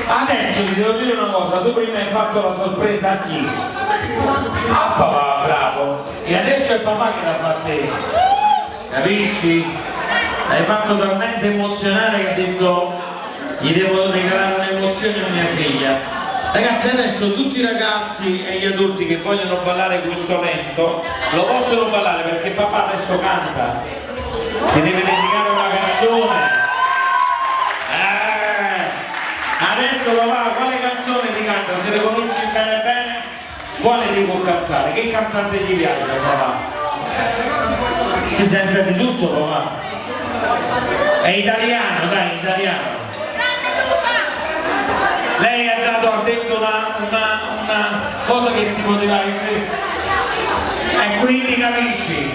Adesso ti devo dire una cosa, tu prima hai fatto la sorpresa a chi? A papà, bravo. E adesso è papà che la fa a te. Capisci? L'hai fatto talmente emozionare che ha detto gli devo regalare un'emozione a mia figlia. Ragazzi, adesso tutti i ragazzi e gli adulti che vogliono ballare questo lento lo possono ballare perché papà adesso canta. Ti deve dedicare una canzone. Adesso papà, quale canzone ti canta? Se le conosci bene bene, quale ti può cantare? Che cantante ti piace papà? Si sente di tutto papà? È italiano, dai, italiano. Lei ha detto una cosa che ti poteva dire. E quindi capisci?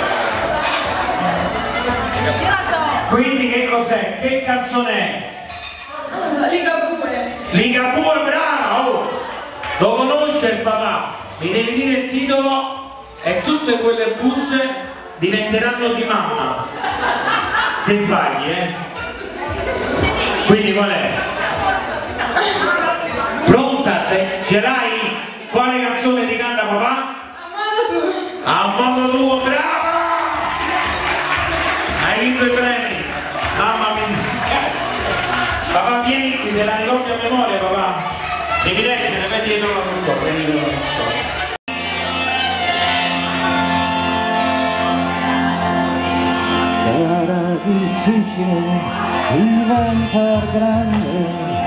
Quindi che cos'è? Che canzone è? Ligabue. Ligabue, bravo! Oh. Lo conosce il papà? Mi devi dire il titolo e tutte quelle busse diventeranno di mamma. Se sbagli, Quindi qual è? Pronta? Ce l'hai? Quale canzone ti canta papà? A modo tuo, bravo! Hai vinto i premi! Mamma mia! Papà vieni, te la ricordi a memoria papà? Devi leggere, vai dietro la console, prendi la console. Sarà difficile diventare grande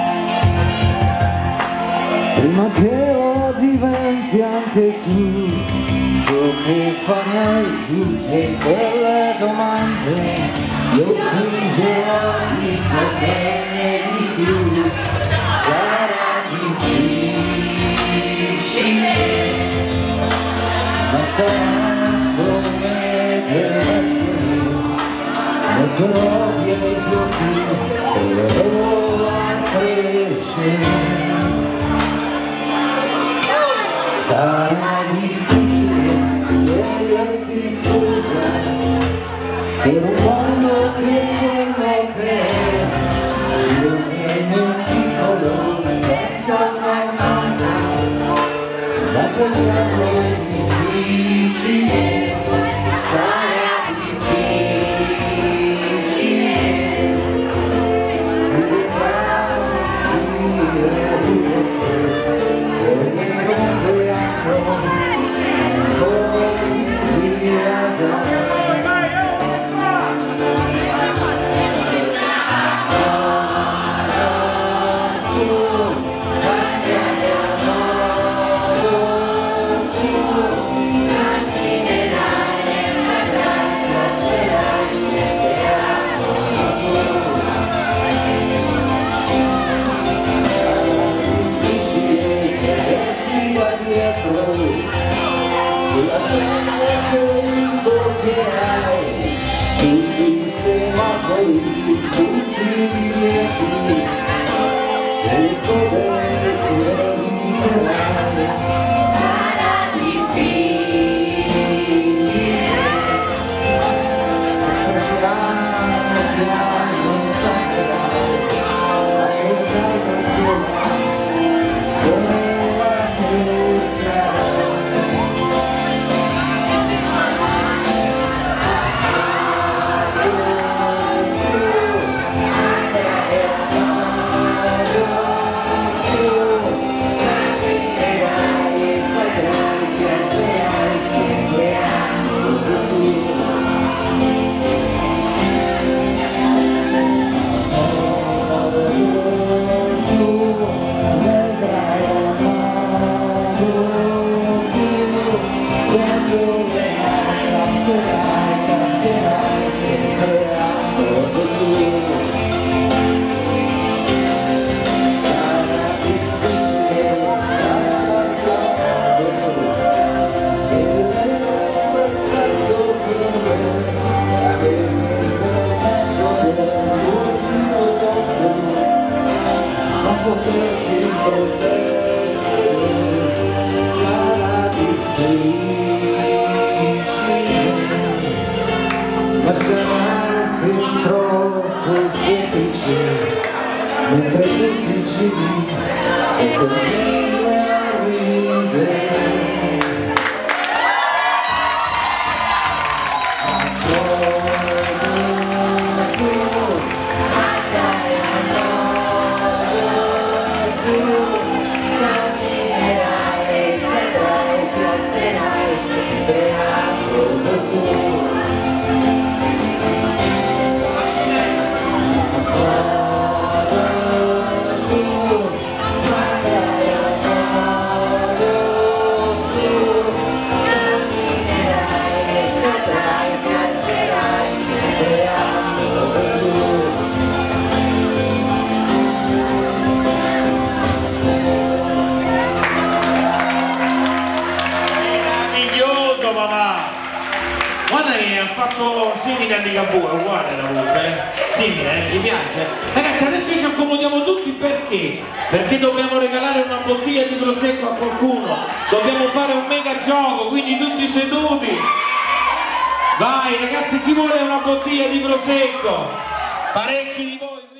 prima che lo diventi anche tu. Tu che farai tutte quelle domande, io fingerò di saperne di più. Sarà difficile, ma sarà come deve essere. Metterò via i giochi e proverò a crescere. Sarà difficile chiederti scusa per un mondo che è quello che è. Io vieni un piccolo senza una cosa, ma togliamo è difficile. Sarà difficile sulla strada che imboccherai, tutti i semafori, tutti i divieti, e il potere che eviterai. Sarà difficile, piano piano imparirai a cercare insieme come la terza. Ma sarà fin troppo semplice, mentre tutti facili e continui a ridere. Guarda che ha fatto simile a Ligabue, uguale la voce, simile, gli piace? Ragazzi, adesso ci accomodiamo tutti perché? Perché dobbiamo regalare una bottiglia di prosecco a qualcuno, dobbiamo fare un mega gioco, quindi tutti seduti. Vai ragazzi, chi vuole una bottiglia di prosecco? Parecchi di voi.